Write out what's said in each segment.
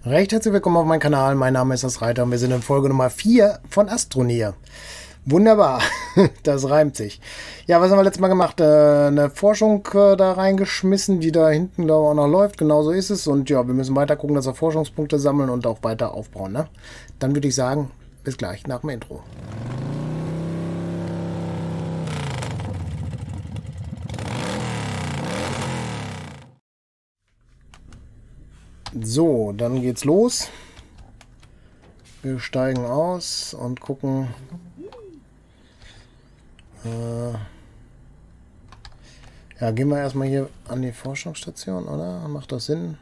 Recht herzlich willkommen auf meinem Kanal. Mein Name ist das Reiter und wir sind in Folge Nummer 4 von Astroneer. Wunderbar, das reimt sich. Ja, was haben wir letztes Mal gemacht? Eine Forschung da reingeschmissen, die da hinten glaube ich auch noch läuft. Genauso ist es. Und ja, wir müssen weiter gucken, dass wir Forschungspunkte sammeln und auch weiter aufbauen. Ne? Dann würde ich sagen, bis gleich nach dem Intro. So, dann geht's los. Wir steigen aus und gucken. Ja, gehen wir erstmal hier an die Forschungsstation, oder? Macht das Sinn?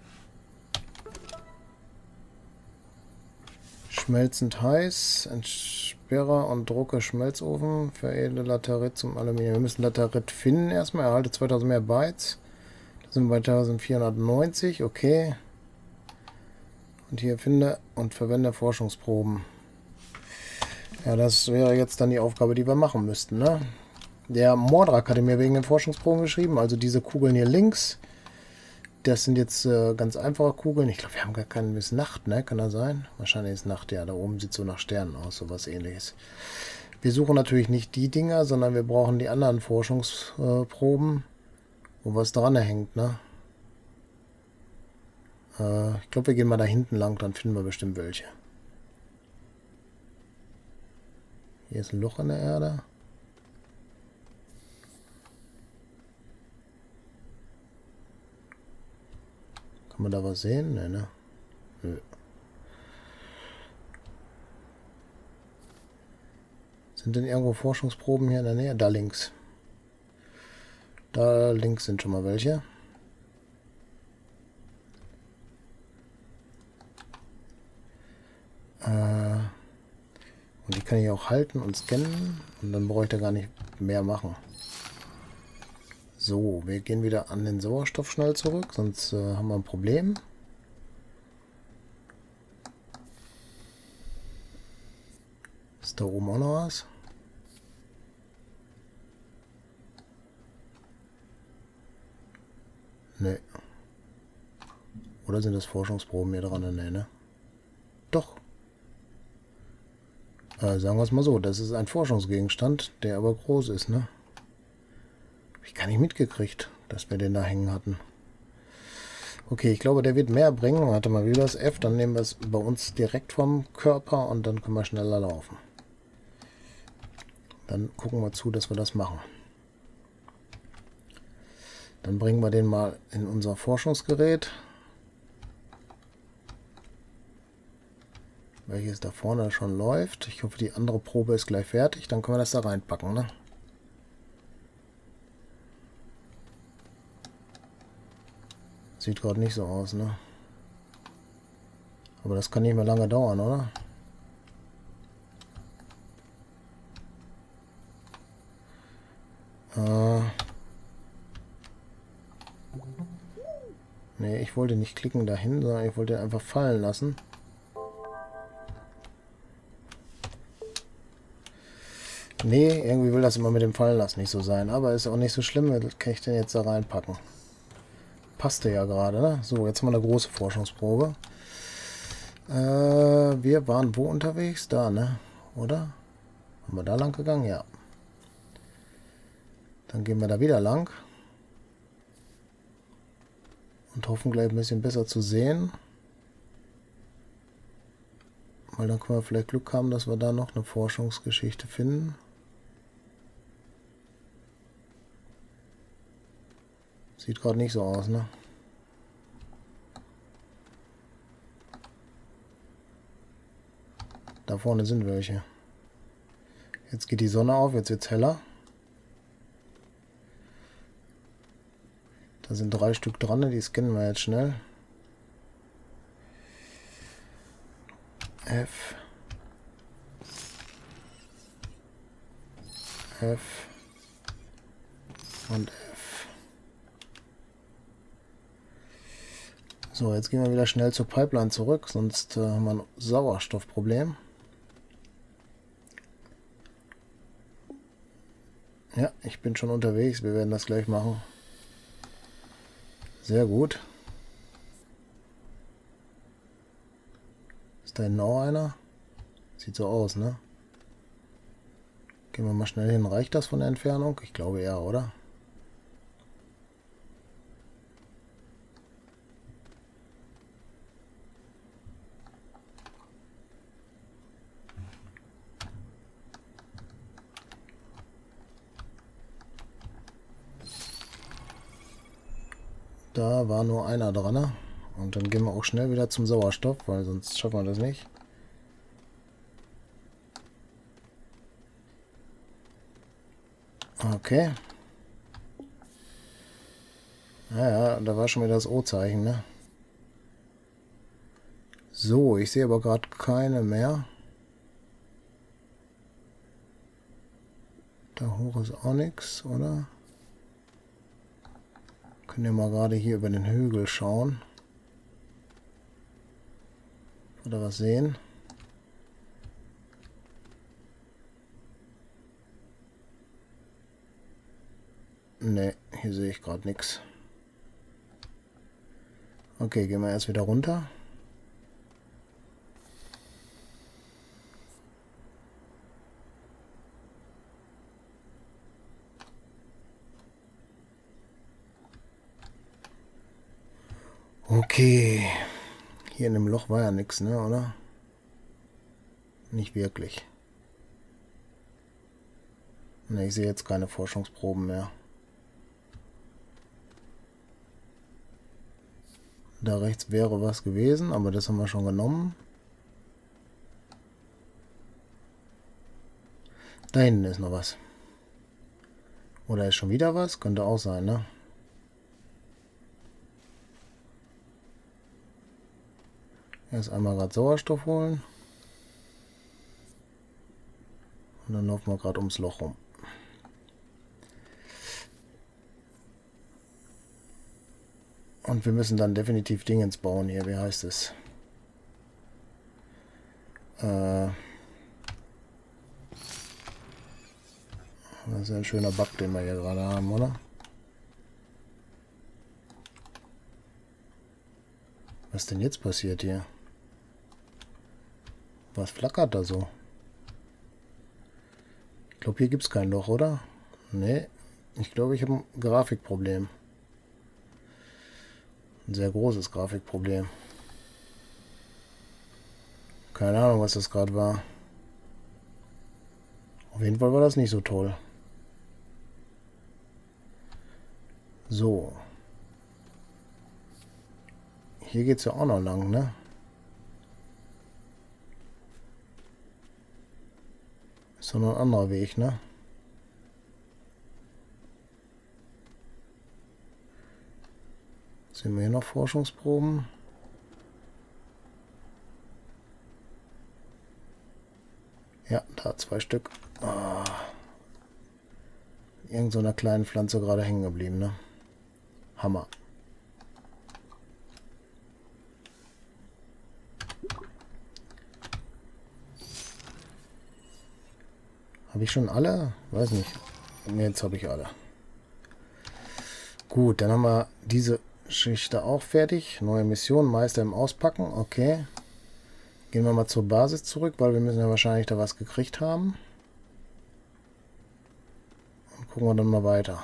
Schmelzend heiß, Entsperrer und Drucker Schmelzofen, veredle Laterit zum Aluminium. Wir müssen Laterit finden erstmal, erhalte 2000 mehr Bytes. Da sind wir bei 1490, okay. Und hier finde und verwende Forschungsproben. Ja, das wäre jetzt dann die Aufgabe, die wir machen müssten, ne? Der Mordrak hatte mir wegen den Forschungsproben geschrieben, also diese Kugeln hier links. Das sind jetzt ganz einfache Kugeln. Ich glaube, wir haben gar keine, bis Nacht, ne? Kann das sein? Wahrscheinlich ist Nacht, ja. Da oben sieht so nach Sternen aus, sowas ähnliches. Wir suchen natürlich nicht die Dinger, sondern wir brauchen die anderen Forschungsproben, wo was dran hängt, ne? Ich glaube, wir gehen mal da hinten lang, dann finden wir bestimmt welche. Hier ist ein Loch in der Erde. Kann man da was sehen? Nee, ne? Nö. Sind denn irgendwo Forschungsproben hier in der Nähe? Da links. Da links sind schon mal welche. Und die kann ich auch halten und scannen. Und dann brauche ich da gar nicht mehr machen. So, wir gehen wieder an den Sauerstoff schnell zurück, sonst haben wir ein Problem. Ist da oben auch noch was? Nee. Oder sind das Forschungsproben hier dran? Nee, ne? Doch. Sagen wir es mal so, das ist ein Forschungsgegenstand, der aber groß ist, ne? Hab ich gar nicht mitgekriegt, dass wir den da hängen hatten. Okay, ich glaube, der wird mehr bringen. Warte mal, wie das F, dann nehmen wir es bei uns direkt vom Körper und dann können wir schneller laufen. Dann gucken wir zu, dass wir das machen. Dann bringen wir den mal in unser Forschungsgerät, welches da vorne schon läuft. Ich hoffe, die andere Probe ist gleich fertig. Dann können wir das da reinpacken, ne? Sieht gerade nicht so aus, ne? Aber das kann nicht mehr lange dauern, oder? Ne, ich wollte nicht klicken dahin, sondern ich wollte ihn einfach fallen lassen. Nee, irgendwie will das immer mit dem Fallen lassen nicht so sein. Aber ist auch nicht so schlimm. Was kann ich denn jetzt da reinpacken? Passte ja gerade, ne? So, jetzt haben wir eine große Forschungsprobe. Wir waren wo unterwegs? Da, ne? Oder? Haben wir da lang gegangen? Ja. Dann gehen wir da wieder lang. Und hoffen gleich ein bisschen besser zu sehen. Weil dann können wir vielleicht Glück haben, dass wir da noch eine Forschungsgeschichte finden. Sieht gerade nicht so aus, ne? Da vorne sind welche. Jetzt geht die Sonne auf, jetzt wird es heller. Da sind 3 Stück dran, die scannen wir jetzt schnell. F. F. Und F. So, jetzt gehen wir wieder schnell zur Pipeline zurück, sonst haben wir ein Sauerstoffproblem. Ja, ich bin schon unterwegs, wir werden das gleich machen. Sehr gut. Da hinten auch einer? Sieht so aus, ne? Gehen wir mal schnell hin. Reicht das von der Entfernung? Ich glaube ja, oder? Da war nur einer dran, ne? Und dann gehen wir auch schnell wieder zum Sauerstoff, weil sonst schaffen wir das nicht. Okay. Naja, da war schon wieder das O-Zeichen, ne? So, ich sehe aber gerade keine mehr. Da hoch ist auch nichts, oder? Können wir mal gerade hier über den Hügel schauen. Oder was sehen? Ne, hier sehe ich gerade nichts. Okay, gehen wir erst wieder runter. Okay. Hier in dem Loch war ja nichts, ne, oder? Nicht wirklich. Ne, ich sehe jetzt keine Forschungsproben mehr. Da rechts wäre was gewesen, aber das haben wir schon genommen. Da hinten ist noch was. Oder ist schon wieder was? Könnte auch sein, ne? Erst einmal gerade Sauerstoff holen. Und dann laufen wir gerade ums Loch rum. Und wir müssen dann definitiv Dingens bauen hier. Wie heißt es? Das ist ein schöner Bug, den wir hier gerade haben, oder? Was ist denn jetzt passiert hier? Was flackert da so? Ich glaube, hier gibt es kein Loch, oder? Nee. Ich glaube, ich habe ein Grafikproblem. Ein sehr großes Grafikproblem. Keine Ahnung, was das gerade war. Auf jeden Fall war das nicht so toll. So. Hier geht es ja auch noch lang, ne? Ist doch noch ein anderer Weg, ne? Sehen wir hier noch Forschungsproben? Ja, da 2 Stück. Ah. Irgend so einer kleinen Pflanze gerade hängen geblieben, ne? Hammer. Habe ich schon alle? Weiß nicht. Jetzt habe ich alle. Gut, dann haben wir diese Geschichte auch fertig. Neue Mission, Meister im Auspacken. Okay. Gehen wir mal zur Basis zurück, weil wir müssen ja wahrscheinlich da was gekriegt haben. Und gucken wir dann mal weiter.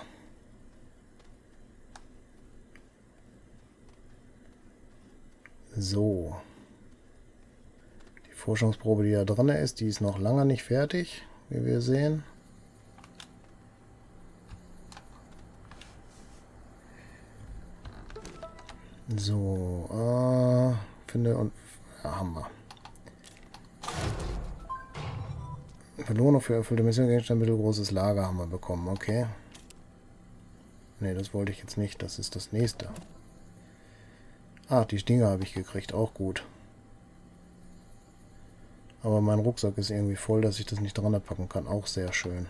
So. Die Forschungsprobe, die da drin ist, die ist noch lange nicht fertig, wie wir sehen. So, finde und ja, haben wir. Belohnung für erfüllte Mission, Gegenstand, mittelgroßes Lager haben wir bekommen, okay. Ne, das wollte ich jetzt nicht, das ist das nächste. Ah, die Stinger habe ich gekriegt, auch gut. Aber mein Rucksack ist irgendwie voll, dass ich das nicht dran packen kann, auch sehr schön.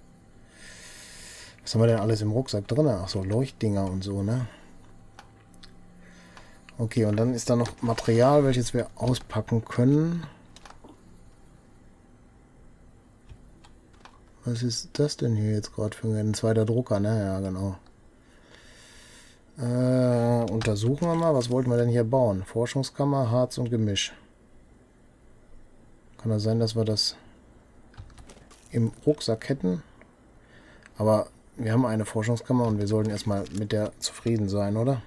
Was haben wir denn alles im Rucksack drin? Ach so, Leuchtdinger und so, ne? Okay, und dann ist da noch Material, welches wir auspacken können. Was ist das denn hier jetzt gerade für ein zweiter Drucker? Ne, ja, genau. Untersuchen wir mal. Was wollten wir denn hier bauen? Forschungskammer, Harz und Gemisch. Kann das sein, dass wir das im Rucksack hätten? Aber wir haben eine Forschungskammer und wir sollten erstmal mit der zufrieden sein, oder?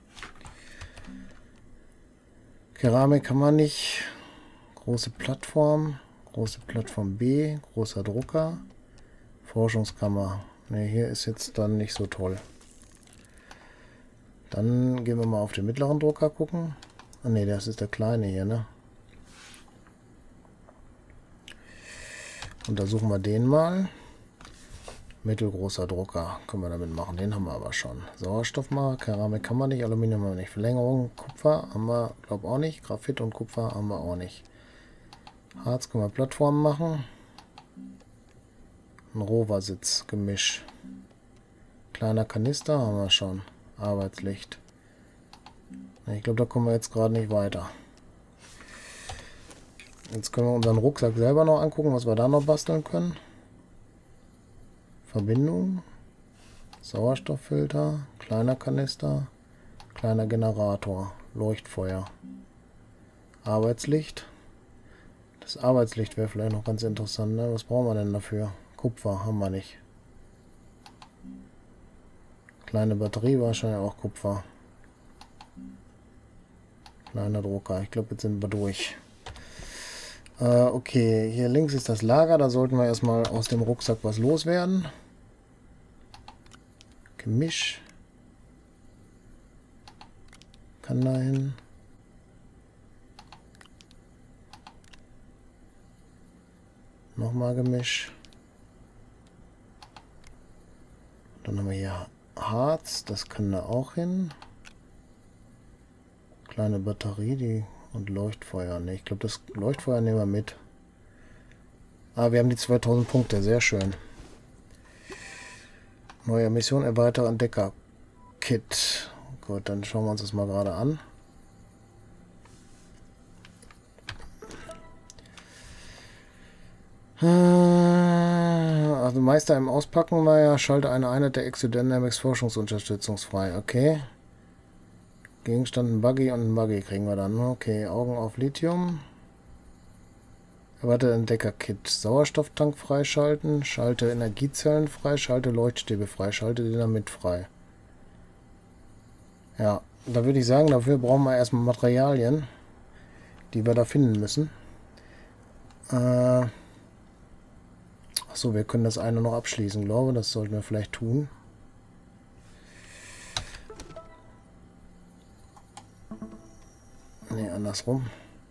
Keramik kann man nicht. Große Plattform B, großer Drucker. Forschungskammer. Ne, hier ist jetzt dann nicht so toll. Dann gehen wir mal auf den mittleren Drucker gucken. Ah ne, das ist der kleine hier, ne? Untersuchen wir den mal. Mittelgroßer Drucker können wir damit machen. Den haben wir aber schon. Sauerstoff mal. Keramik kann man nicht. Aluminium haben wir nicht. Verlängerung. Kupfer haben wir, glaube auch nicht. Graphit und Kupfer haben wir auch nicht. Harz können wir Plattformen machen. Ein Roversitz. Gemisch. Kleiner Kanister haben wir schon. Arbeitslicht. Ich glaube, da kommen wir jetzt gerade nicht weiter. Jetzt können wir unseren Rucksack selber noch angucken, was wir da noch basteln können. Verbindung, Sauerstofffilter, kleiner Kanister, kleiner Generator, Leuchtfeuer, Arbeitslicht. Das Arbeitslicht wäre vielleicht noch ganz interessant, ne? Was brauchen wir denn dafür? Kupfer haben wir nicht. Kleine Batterie, wahrscheinlich auch Kupfer. Kleiner Drucker, ich glaube, jetzt sind wir durch. Okay, hier links ist das Lager, da sollten wir erstmal aus dem Rucksack was loswerden. Gemisch. Kann dahin. Nochmal Gemisch. Dann haben wir hier Harz, das kann da auch hin. Kleine Batterie, die und Leuchtfeuer. Ne, ich glaube, das Leuchtfeuer nehmen wir mit. Ah, wir haben die 2000 Punkte, sehr schön. Neue Mission, erweitere Entdecker-Kit. Gut, dann schauen wir uns das mal gerade an. Also Meister im Auspacken war ja, schalte eine Einheit der Exodynamics Forschungsunterstützungsfrei. Okay. Gegenstand, ein Buggy und ein Buggy kriegen wir dann. Okay, Augen auf Lithium. Erwarte Entdecker-Kit. Sauerstofftank freischalten. Schalte Energiezellen frei. Schalte Leuchtstäbe frei. Schalte Dynamit frei. Ja, da würde ich sagen, dafür brauchen wir erstmal Materialien, die wir da finden müssen. Achso, wir können das eine noch abschließen, glaube ich. Das sollten wir vielleicht tun. Ne, andersrum.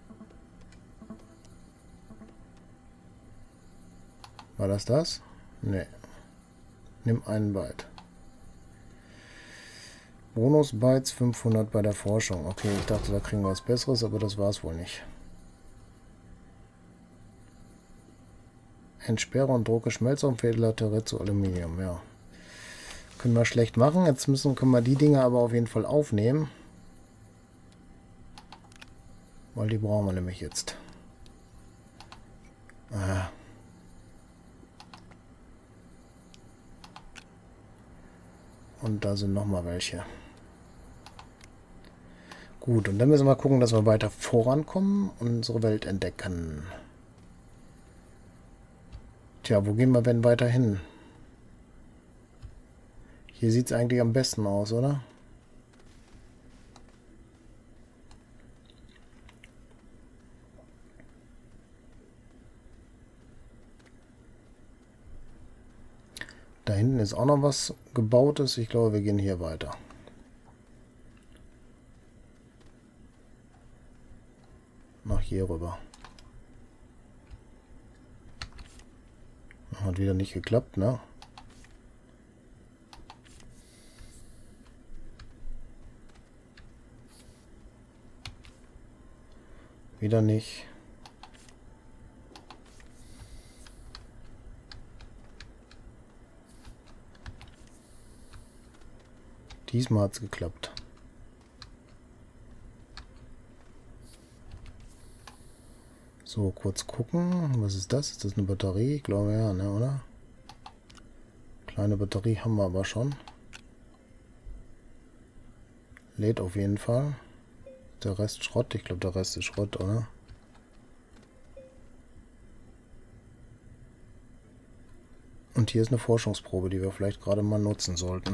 War das das? Ne. Nimm einen Byte. Bonus-Bytes 500 bei der Forschung. Okay, ich dachte, da kriegen wir was Besseres, aber das war es wohl nicht. Entsperre und drucke Schmelzofen für Laterit zu Aluminium. Ja. Können wir schlecht machen. Jetzt können wir die Dinge aber auf jeden Fall aufnehmen. Weil die brauchen wir nämlich jetzt. Und da sind nochmal welche. Gut, und dann müssen wir gucken, dass wir weiter vorankommen und unsere Welt entdecken. Tja, wo gehen wir denn weiter hin? Hier sieht es eigentlich am besten aus, oder? Da hinten ist auch noch was Gebautes. Ich glaube, wir gehen hier weiter. Nach hier rüber. Hat wieder nicht geklappt, ne? Wieder nicht. Diesmal hat es geklappt. So, kurz gucken. Was ist das? Ist das eine Batterie? Ich glaube ja, ne, oder? Kleine Batterie haben wir aber schon. Lädt auf jeden Fall. Der Rest Schrott. Ich glaube, der Rest ist Schrott, oder? Und hier ist eine Forschungsprobe, die wir vielleicht gerade mal nutzen sollten.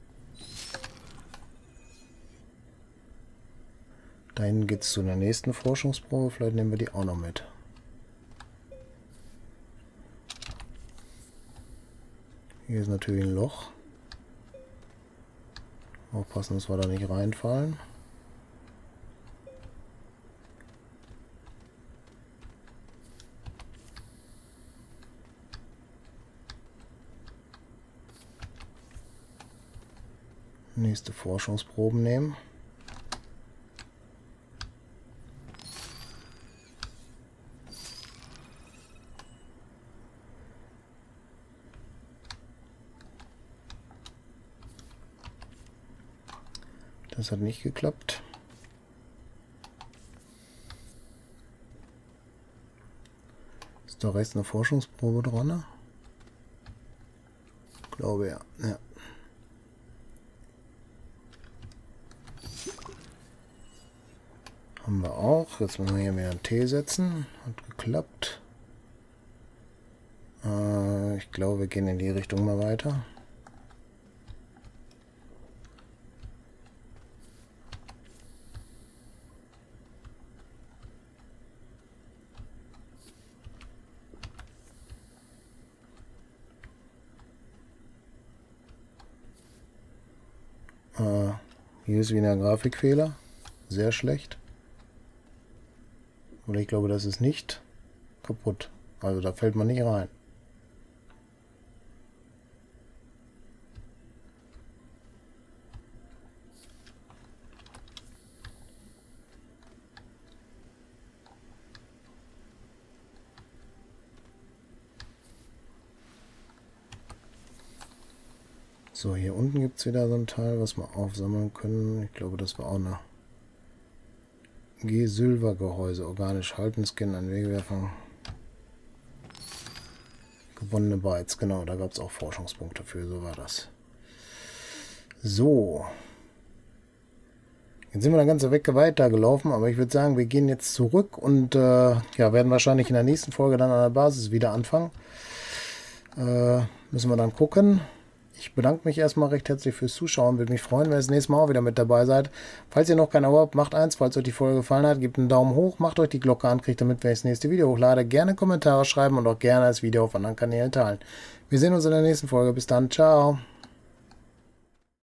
Dahin geht es zu der nächsten Forschungsprobe. Vielleicht nehmen wir die auch noch mit. Hier ist natürlich ein Loch. Aufpassen, dass wir da nicht reinfallen. Nächste Forschungsproben nehmen. Das hat nicht geklappt. Ist da rechts eine Forschungsprobe dran? Ich glaube ja. Ja. Haben wir auch. Jetzt müssen wir hier wieder einen T setzen. Hat geklappt. Ich glaube, wir gehen in die Richtung mal weiter. Hier ist wieder ein Grafikfehler. Sehr schlecht. Oder ich glaube, das ist nicht kaputt. Also da fällt man nicht rein. So, hier unten gibt es wieder so ein Teil, was wir aufsammeln können. Ich glaube, das war auch eine G-Silbergehäuse. Organisch halten, Scan an Wegwerfung. Gewonnene Bytes, genau, da gab es auch Forschungspunkte für, so war das. So. Jetzt sind wir eine ganze Ecke weitergelaufen, aber ich würde sagen, wir gehen jetzt zurück und ja, werden wahrscheinlich in der nächsten Folge dann an der Basis wieder anfangen. Müssen wir dann gucken. Ich bedanke mich erstmal recht herzlich fürs Zuschauen. Würde mich freuen, wenn ihr das nächste Mal auch wieder mit dabei seid. Falls ihr noch kein Abo habt, macht eins. Falls euch die Folge gefallen hat, gebt einen Daumen hoch, macht euch die Glocke an, kriegt damit, wenn ich das nächste Video hochlade. Gerne Kommentare schreiben und auch gerne das Video auf anderen Kanälen teilen. Wir sehen uns in der nächsten Folge. Bis dann. Ciao.